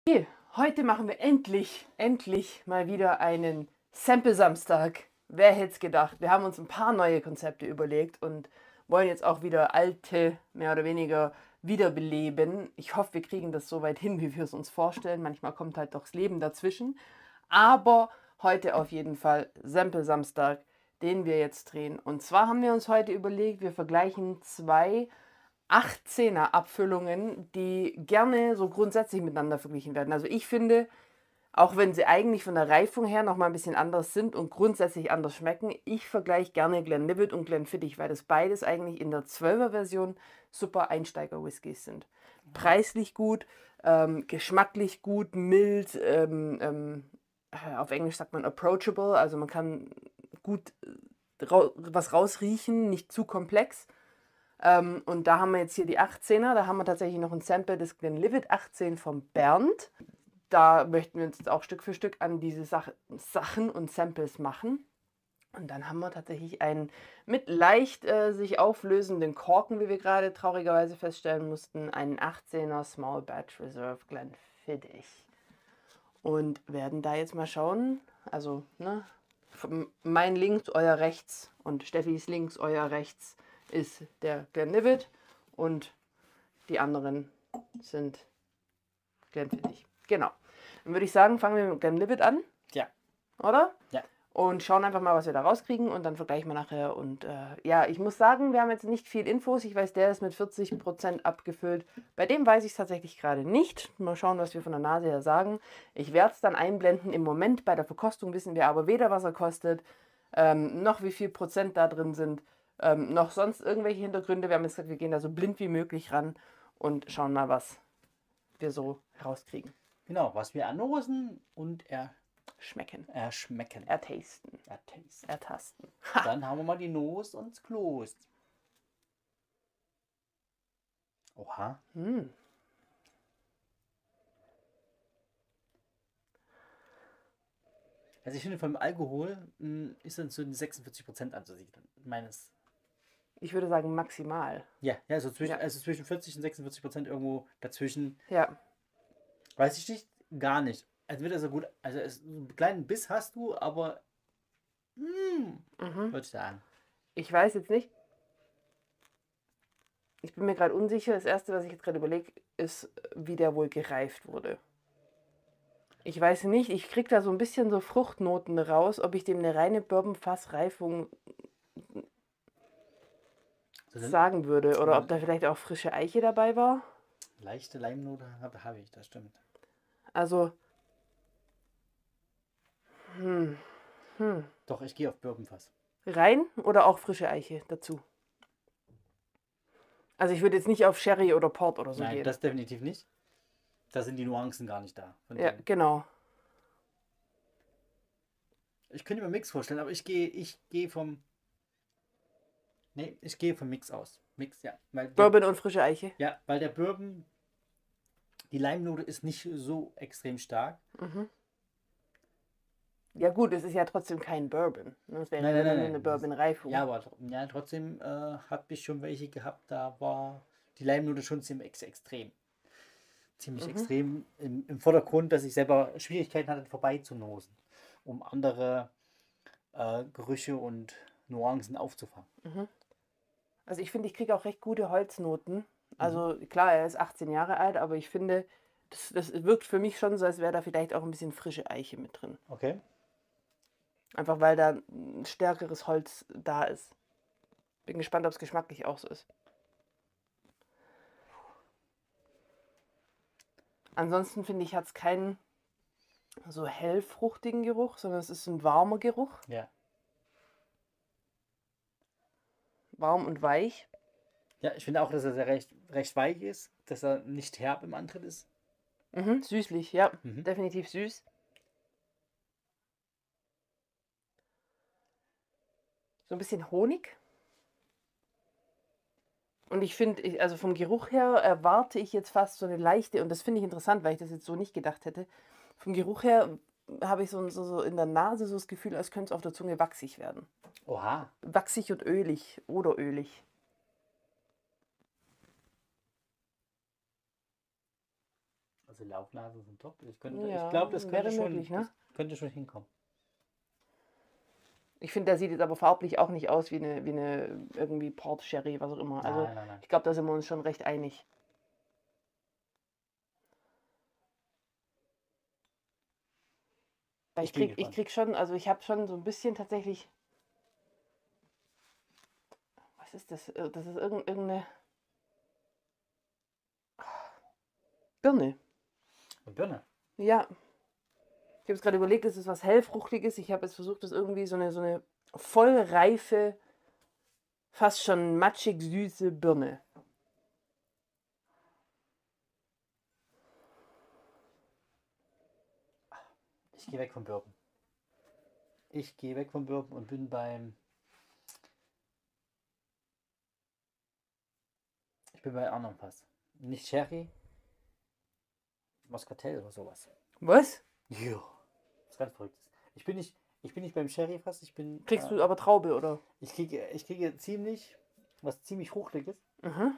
Okay, heute machen wir endlich mal wieder einen Sample-Samstag. Wer hätte es gedacht? Wir haben uns ein paar neue Konzepte überlegt und wollen jetzt auch wieder alte, mehr oder weniger, wiederbeleben. Ich hoffe, wir kriegen das so weit hin, wie wir es uns vorstellen. Manchmal kommt halt doch das Leben dazwischen. Aber heute auf jeden Fall Sample-Samstag, den wir jetzt drehen. Und zwar haben wir uns heute überlegt, wir vergleichen zwei 18er Abfüllungen, die gerne so grundsätzlich miteinander verglichen werden. Also ich finde, auch wenn sie eigentlich von der Reifung her noch mal ein bisschen anders sind und grundsätzlich anders schmecken, ich vergleiche gerne Glenlivet und Glenfiddich, weil das beides eigentlich in der 12er Version super Einsteiger-Whiskys sind. Preislich gut, geschmacklich gut, mild, auf Englisch sagt man approachable, also man kann gut was rausriechen, nicht zu komplex. Und da haben wir jetzt hier die 18er, da haben wir tatsächlich noch ein Sample des Glenlivet 18 vom Bernd. Da möchten wir uns jetzt auch Stück für Stück an diese Sachen und Samples machen. Und dann haben wir tatsächlich einen mit leicht sich auflösenden Korken, wie wir gerade traurigerweise feststellen mussten, einen 18er Small Batch Reserve Glenfiddich. Und werden da jetzt mal schauen, also ne, mein links, euer rechts und Steffis links, euer rechts ist der Glenlivet und die anderen sind Glenfiddich. Genau. Dann würde ich sagen, fangen wir mit Glenlivet an. Ja. Oder? Ja. Und schauen einfach mal, was wir da rauskriegen und dann vergleichen wir nachher. Und ja, ich muss sagen, wir haben jetzt nicht viel Infos. Ich weiß, der ist mit 40% abgefüllt. Bei dem weiß ich es tatsächlich gerade nicht. Mal schauen, was wir von der Nase her sagen. Ich werde es dann einblenden. Im Moment bei der Verkostung wissen wir aber weder, was er kostet, noch wie viel Prozent da drin sind, noch sonst irgendwelche Hintergründe. Wir haben jetzt gesagt, wir gehen da so blind wie möglich ran und schauen mal, was wir so rauskriegen. Genau, was wir ernosen und Schmecken. erschmecken. Ertasten. Ertasten. Ertasten. Dann haben wir mal die Nos und das Kloß. Oha. Hm. Also ich finde, vom Alkohol ist dann so 46% anzusiedeln. Meines. Ich würde sagen maximal. Ja, also zwischen, Ja. also zwischen 40 und 46% irgendwo dazwischen. Ja. Weiß ich nicht, gar nicht. Also wird also gut, also einen kleinen Biss hast du, aber würde ich sagen. Ich weiß jetzt nicht. Ich bin mir gerade unsicher. Das erste, was ich jetzt gerade überlege, ist, wie der wohl gereift wurde. Ich weiß nicht, ich kriege da so ein bisschen so Fruchtnoten raus, ob ich dem eine reine Bourbon-Fass-Reifung So eine sagen würde oder ob da vielleicht auch frische Eiche dabei war. leichte Leimnote habe ich, das stimmt. Also, Doch, ich gehe auf Bourbonfass. rein oder auch frische Eiche dazu? Also ich würde jetzt nicht auf Sherry oder Port oder so Nein, gehen. das definitiv nicht. Da sind die Nuancen gar nicht da. Ja, genau. Ich könnte mir Mix vorstellen, aber ich gehe vom. Nee, ich gehe vom Mix aus. Mix, ja. Bourbon und frische Eiche. Ja, weil der Bourbon, die Leimnote ist nicht so extrem stark. Ja gut, es ist ja trotzdem kein Bourbon. Das wäre Nein, ja nein, nur nein, eine nein. Bourbon-Reifung. Ja, aber ja, trotzdem habe ich schon welche gehabt, da war die Leimnote schon ziemlich extrem. Ziemlich extrem im Vordergrund, dass ich selber Schwierigkeiten hatte, vorbeizunosen, um andere Gerüche und Nuancen aufzufangen. Also ich finde, ich kriege auch recht gute Holznoten. Also klar, er ist 18 Jahre alt, aber ich finde, das wirkt für mich schon so, als wäre da vielleicht auch ein bisschen frische Eiche mit drin. Okay. Einfach weil da ein stärkeres Holz da ist. Bin gespannt, ob es geschmacklich auch so ist. Ansonsten finde ich, hat es keinen so hellfruchtigen Geruch, sondern es ist ein warmer Geruch. Ja. Warm und weich. Ja, ich finde auch, dass er sehr recht weich ist, dass er nicht herb im Antritt ist. Süßlich, ja. Definitiv süß. So ein bisschen Honig. Und ich finde, also vom Geruch her erwarte ich jetzt fast so eine leichte, und das finde ich interessant, weil ich das jetzt so nicht gedacht hätte. Vom Geruch her habe ich so in der Nase so das Gefühl, als könnte es auf der Zunge wachsig werden. Oha. Wachsig und ölig oder ölig. Also Also Laufnasen sind top. Ich Ja, glaube, das wäre könnte schon, möglich, ne? das könnte schon hinkommen. Ich finde, der sieht jetzt aber farblich auch nicht aus wie eine irgendwie Port Sherry, was auch immer. Also Nein, nein, nein. ich glaube, da sind wir uns schon recht einig. Weil Ich bin ich gespannt. krieg schon, also ich habe schon so ein bisschen tatsächlich. Was ist das? Das ist irgendeine Birne. Eine Birne. Ja. Ich habe jetzt gerade überlegt, es ist was hellfruchtiges. Ich habe jetzt versucht, das irgendwie so eine vollreife, fast schon matschig süße Birne. Ich gehe weg vom Bourbon. Ich gehe weg vom Bourbon und bin beim. Ich bin bei anderen Fass. Nicht Sherry, Moscatel oder sowas. Was? Ja. Das ist ganz verrückt. Ich bin nicht beim Sherry-Fass, Kriegst du aber Traube, oder? ich kriege was ziemlich Fruchtiges, Mhm.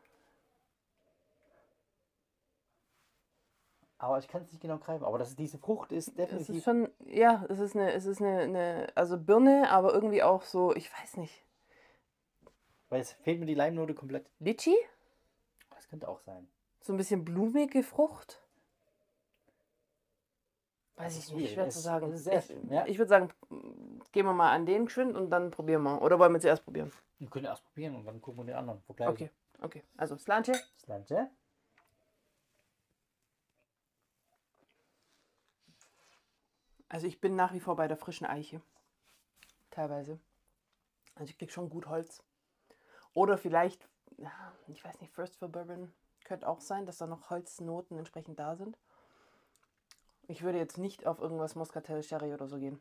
aber ich kann es nicht genau greifen. Aber diese Frucht ist Es ist definitiv, schon, ja, es ist also Birne, aber irgendwie auch so, ich weiß nicht. weil es fehlt mir die Leimnote komplett. Litchi? Das könnte auch sein. So ein bisschen blumige Frucht? Weiß Es ich ist nicht, schwierig. schwer zu sagen. Es ist sehr schön. Ja. Ich würde sagen, gehen wir mal an den geschwind und dann probieren wir. Oder wollen wir zuerst probieren? Wir können erst probieren und dann gucken wir den anderen. Wo bleiben Okay, okay. Also Slanche. Slanche. Also ich bin nach wie vor bei der frischen Eiche. Teilweise. Also ich krieg schon gut Holz. Oder vielleicht, ja, ich weiß nicht, First for Bourbon könnte auch sein, dass da noch Holznoten entsprechend da sind. Ich würde jetzt nicht auf irgendwas Moscatel Sherry oder so gehen.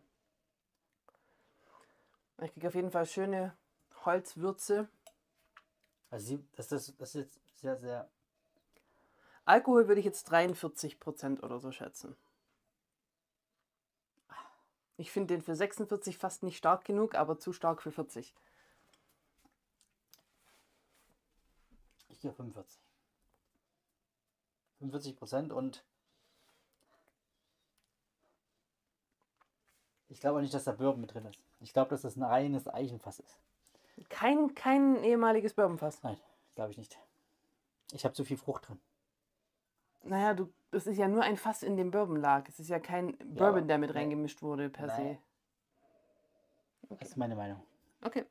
Ich kriege auf jeden Fall schöne Holzwürze. Also das ist jetzt sehr, sehr. Alkohol würde ich jetzt 43% oder so schätzen. Ich finde den für 46 fast nicht stark genug, aber zu stark für 40. Ich gehe 45. 45% und ich glaube auch nicht, dass da Bourbon mit drin ist. Ich glaube, dass das ein reines Eichenfass ist. Kein ehemaliges Bourbonfass. Nein, glaube ich nicht. Ich habe zu viel Frucht drin. Naja, das ist ja nur ein Fass, in dem Bourbon lag. Es ist ja kein Ja, Bourbon, aber der mit nee. reingemischt wurde per Nein. se. Das ist meine Meinung. Okay.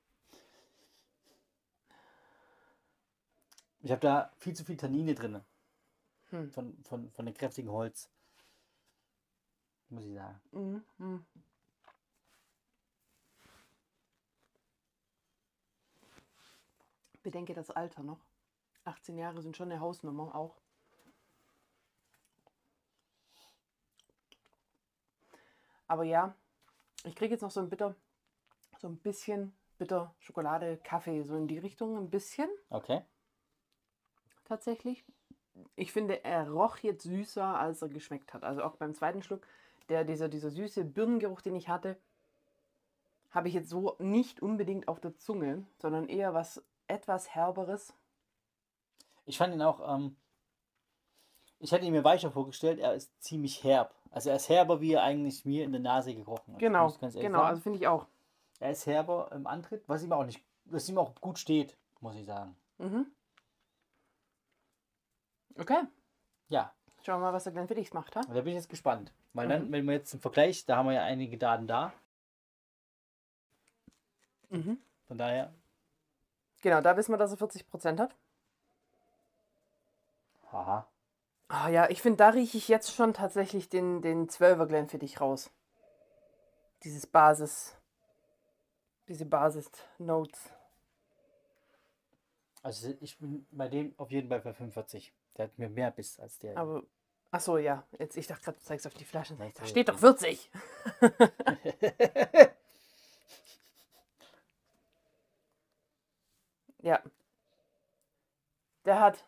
Ich habe da viel zu viel Tannine drin. Hm. Von dem kräftigen Holz. Muss ich sagen. Mhm. Bedenke das Alter noch. 18 Jahre sind schon eine Hausnummer auch. Aber ja, ich kriege jetzt noch so ein bisschen bitter Schokolade, Kaffee, so in die Richtung ein bisschen Okay. tatsächlich. Ich finde, er roch jetzt süßer, als er geschmeckt hat. Also auch beim zweiten Schluck, dieser süße Birnengeruch, den ich hatte, habe ich jetzt so nicht unbedingt auf der Zunge, sondern eher was etwas Herberes. Ich fand ihn auch, ich hätte ihn mir weicher vorgestellt, er ist ziemlich herb. Also er ist herber, wie er eigentlich mir in der Nase gerochen hat. Genau, Muss ich ganz ehrlich genau, sagen. also finde ich auch. Er ist herber im Antritt, was ihm auch gut steht, muss ich sagen. Mhm. Okay, Ja, schauen wir mal, was der Glenfiddich macht, ha? da bin ich jetzt gespannt. Weil dann, wenn wir jetzt im Vergleich, da haben wir ja einige Daten da. Mhm. Von daher, Genau, da wissen wir, dass er 40% hat. haha. Ah ja, ich finde, da rieche ich jetzt schon tatsächlich den 12er Glenfiddich raus. Diese Basis-Notes. Also ich bin bei dem auf jeden Fall bei 45. Der hat mir mehr Biss als der. Aber, ach so, ja. Jetzt, ich dachte gerade, du zeigst auf die Flasche. Nein, Da so steht doch ist 40. Ja. Der hat.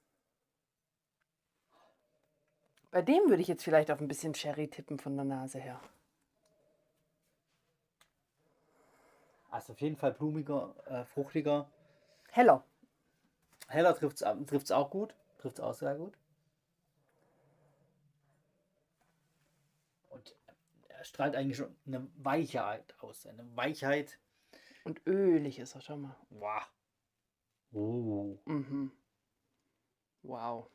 Bei dem würde ich jetzt vielleicht auf ein bisschen Sherry tippen von der Nase her. Also auf jeden Fall blumiger, fruchtiger. Heller. Heller trifft's auch gut. Trifft's auch sehr gut. strahlt eigentlich schon eine Weichheit aus. Eine Weichheit. Und ölig ist er schon mal. Wow. Oh. Mhm. Wow.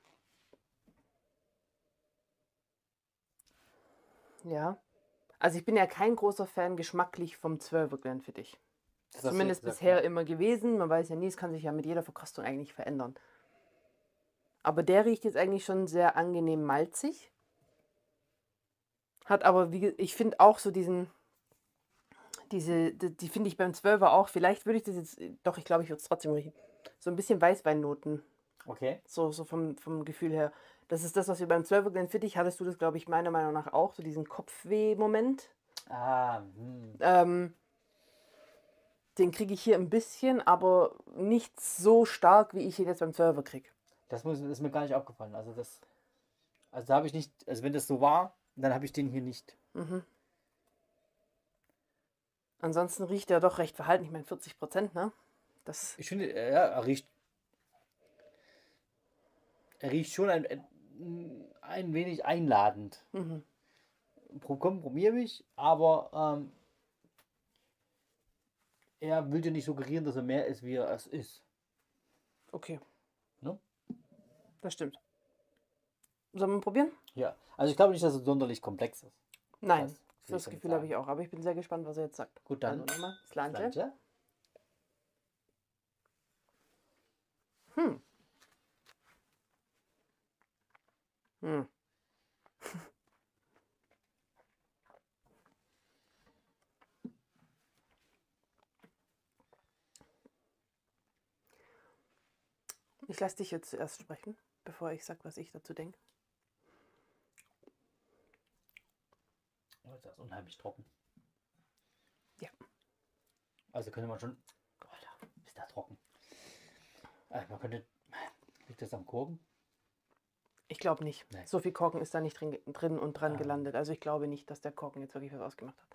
Ja. Also ich bin ja kein großer Fan geschmacklich vom 12er Glenfiddich. Das hast du Zumindest gesagt, bisher ja. immer gewesen. Man weiß ja nie, es kann sich ja mit jeder Verkostung eigentlich verändern. Aber der riecht jetzt eigentlich schon sehr angenehm malzig. Hat aber, ich finde auch so die finde ich beim 12er auch, vielleicht würde ich das jetzt, doch, ich glaube, ich würde es trotzdem riechen. So ein bisschen Weißweinnoten, Okay. so vom Gefühl her. Das ist das, was wir beim 12er Glenfiddich, hattest du das, glaube ich, meiner Meinung nach auch, so diesen Kopfweh-Moment. Den kriege ich hier ein bisschen, aber nicht so stark, wie ich ihn jetzt beim 12er kriege. Das ist mir gar nicht aufgefallen. Also da habe ich nicht, also wenn das so war, dann habe ich den hier nicht. Ansonsten riecht er doch recht verhalten. Ich meine 40%, ne? Ich finde, ja, er riecht schon ein wenig einladend. Komm, probier mich, aber er will dir nicht suggerieren, dass er mehr ist, wie er es ist. Okay. Ne? Das stimmt. Sollen wir probieren? Ja, also ich glaube nicht, dass es sonderlich komplex ist. Nein, Das das Gefühl habe ich auch. Aber ich bin sehr gespannt, was er jetzt sagt. Gut, dann. Also nochmal, Slange. Slange. Ich lasse dich jetzt zuerst sprechen, bevor ich sage, was ich dazu denke. Oh, das ist unheimlich trocken. Ja. Also könnte man schon. Alter, ist da trocken. Also man könnte. Liegt das am Korken? Ich glaube nicht. Nee. So viel Korken ist da nicht drin und dran gelandet. Also ich glaube nicht, dass der Korken jetzt wirklich was ausgemacht hat.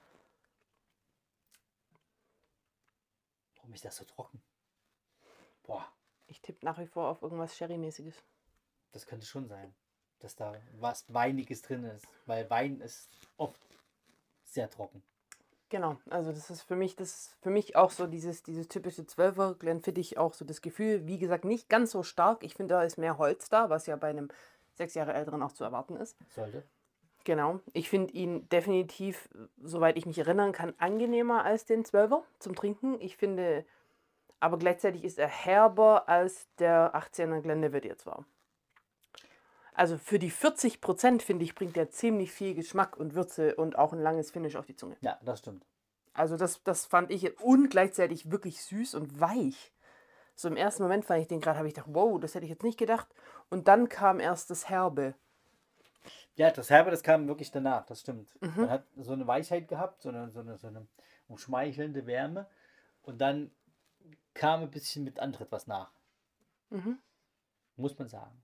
Warum ist das so trocken? Boah. Ich tippe nach wie vor auf irgendwas Sherry-mäßiges. Das könnte schon sein, dass da was Weiniges drin ist. Weil Wein ist oft sehr trocken. Genau, also das ist für mich auch so dieses typische 12er Glenfiddich, auch so das Gefühl, wie gesagt, nicht ganz so stark. Ich finde, da ist mehr Holz da, was ja bei einem 6 Jahre älteren auch zu erwarten ist. Sollte. Genau, ich finde ihn definitiv, soweit ich mich erinnern kann, angenehmer als den 12er zum Trinken. Ich finde, aber gleichzeitig ist er herber als der 18er Glenlivet jetzt war. Also für die 40%, finde ich, bringt er ziemlich viel Geschmack und Würze und auch ein langes Finish auf die Zunge. Ja, das stimmt. Also das fand ich und gleichzeitig wirklich süß und weich. So im ersten Moment fand ich den gerade, habe ich gedacht, wow, das hätte ich jetzt nicht gedacht. Und dann kam erst das Herbe. Ja, das Herbe, das kam wirklich danach, das stimmt. Man hat so eine Weichheit gehabt, so eine umschmeichelnde Wärme. Und dann kam ein bisschen mit Antritt was nach. Muss man sagen.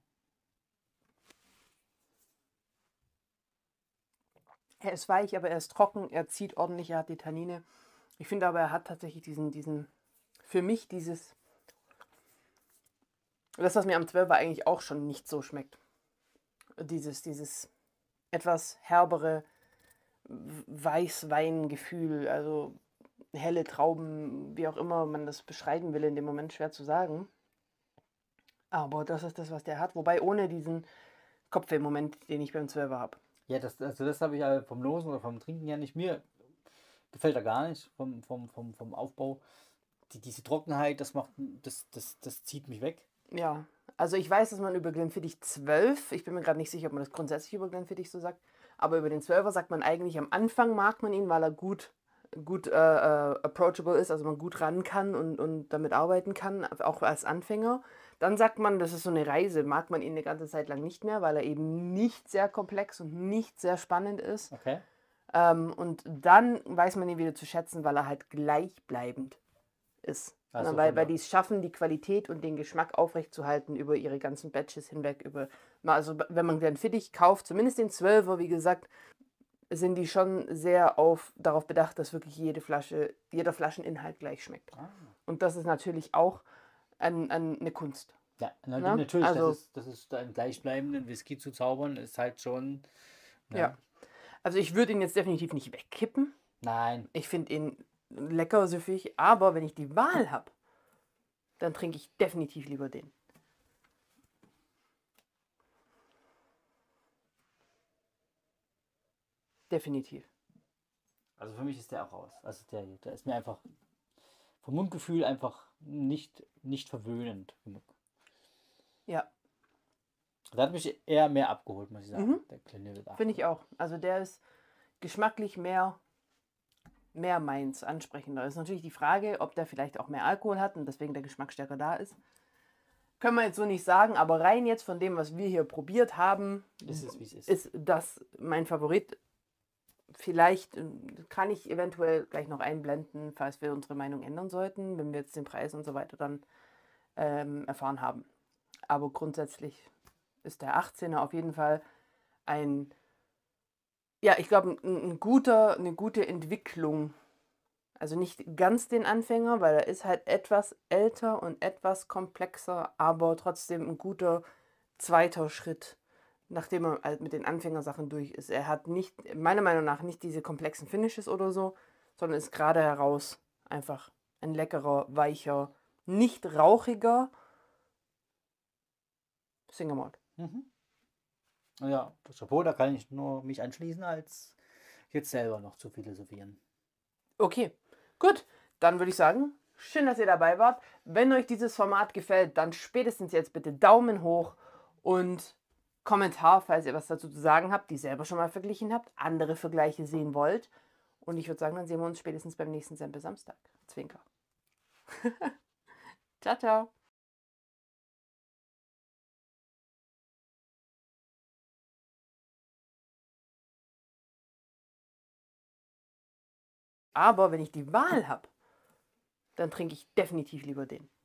Er ist weich, aber er ist trocken, er zieht ordentlich, er hat die Tannine. Ich finde aber, er hat tatsächlich für mich das, was mir am 12er eigentlich auch schon nicht so schmeckt. Dieses etwas herbere Weißweingefühl, also helle Trauben, wie auch immer man das beschreiben will, in dem Moment schwer zu sagen. Aber das ist das, was der hat, wobei ohne diesen Kopfweh-Moment, den ich beim 12er habe. Ja, das habe ich vom Losen oder vom Trinken ja nicht. Mir gefällt er gar nicht vom Aufbau. Diese Trockenheit, das zieht mich weg. Ja, also ich weiß, dass man über Glenfiddich 12, ich bin mir gerade nicht sicher, ob man das grundsätzlich über Glenfiddich so sagt, aber über den 12er sagt man eigentlich, am Anfang mag man ihn, weil er gut approachable ist, also man gut ran kann und damit arbeiten kann, auch als Anfänger. Dann sagt man, das ist so eine Reise, mag man ihn eine ganze Zeit lang nicht mehr, weil er eben nicht sehr komplex und nicht sehr spannend ist. Okay. Und dann weiß man ihn wieder zu schätzen, weil er halt gleichbleibend ist. Also weil die es schaffen, die Qualität und den Geschmack aufrechtzuerhalten über ihre ganzen Batches hinweg. Also wenn man Glenfiddich kauft, zumindest den 12er, wie gesagt, sind die schon sehr darauf bedacht, dass wirklich jeder Flascheninhalt gleich schmeckt. Und das ist natürlich auch eine Kunst. Ja, Ne? natürlich, Also, das ist einen gleichbleibenden Whisky zu zaubern, ist halt schon. Ne? ja. Also ich würde ihn jetzt definitiv nicht wegkippen. Nein. Ich finde ihn lecker, süffig, aber wenn ich die Wahl habe, dann trinke ich definitiv lieber den. Definitiv. Also für mich ist der auch raus. Also der ist mir einfach vom Mundgefühl einfach nicht verwöhnend genug. Ja, Der hat mich eher mehr abgeholt, muss ich sagen. Der Glenlivet 8. finde ich auch. Also der ist geschmacklich mehr meins, ansprechender. Ist natürlich die Frage, ob der vielleicht auch mehr Alkohol hat und deswegen der Geschmack stärker da ist. Können wir jetzt so nicht sagen, aber rein jetzt von dem, was wir hier probiert haben, Ist es, wie es ist. ist das mein Favorit. Vielleicht kann ich eventuell gleich noch einblenden, falls wir unsere Meinung ändern sollten, wenn wir jetzt den Preis und so weiter dann erfahren haben. Aber grundsätzlich ist der 18er auf jeden Fall ein, ja, ich glaube, eine gute Entwicklung. Also nicht ganz den Anfänger, weil er ist halt etwas älter und etwas komplexer, aber trotzdem ein guter zweiter Schritt, nachdem er halt mit den Anfängersachen durch ist. Er hat nicht, meiner Meinung nach, nicht diese komplexen Finishes oder so, sondern ist gerade heraus einfach ein leckerer, weicher, nicht rauchiger Single Malt. Ja, Chapeau, da kann ich nur mich anschließen, als jetzt selber noch zu philosophieren. Okay, gut, dann würde ich sagen, schön, dass ihr dabei wart. Wenn euch dieses Format gefällt, dann spätestens jetzt bitte Daumen hoch und Kommentar, falls ihr was dazu zu sagen habt, die selber schon mal verglichen habt, andere Vergleiche sehen wollt. Und ich würde sagen, dann sehen wir uns spätestens beim nächsten Sample Samstag. Zwinker. Ciao, ciao. Aber wenn ich die Wahl habe, dann trinke ich definitiv lieber den.